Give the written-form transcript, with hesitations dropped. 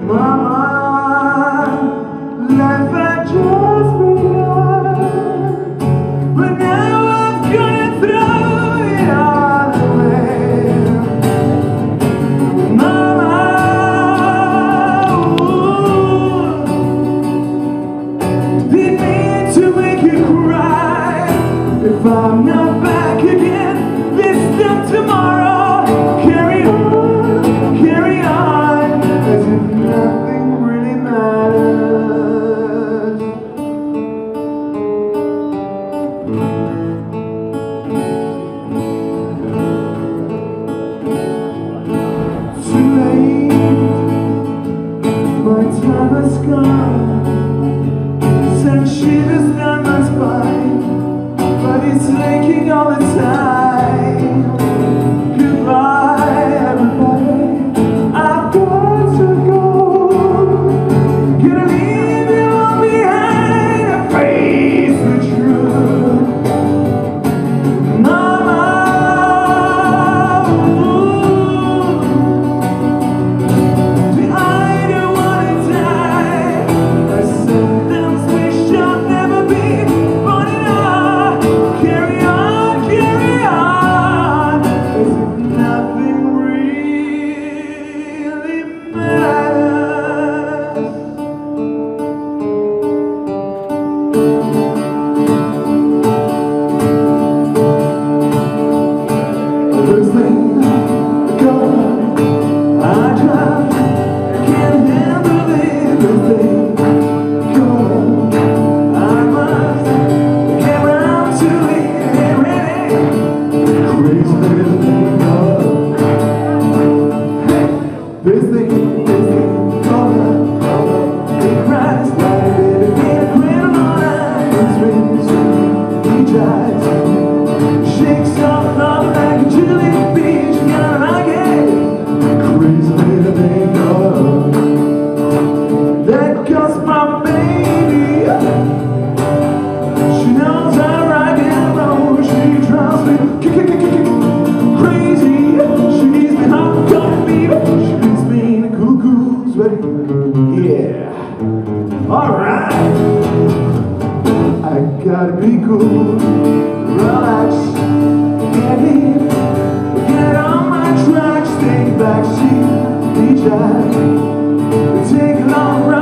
Life had just begun, but now I'm gonna throw it all away. Mama, didn't mean to make you cry. If I'm not back again this time tomorrow, carry on, as if nothing really matters. Too late, my time has gone. Sent shivers down my spine, but it's aching all the time. Goodbye, everybody, I've got to go. Gonna leave you all behind to face the truth. Mama, I don't wanna die. I sometimes wish I'd never be born enough. Carry on, as if nothing really matters. The first thing I drive, can't handle everything. I must get round to it, ready. Crazy little thing, this thing, it cries like a baby, get a cradle on ice, he drives, shakes off like a jellyfish, got I get crazy little thing, that goes my baby. She knows I rock and roll, she drives me crazy. She's the hot dog baby, she makes me the cuckoo's ready. Yeah, alright. I gotta be cool, relax, get in, get on my tracks, take back seat, we drive, take a long ride.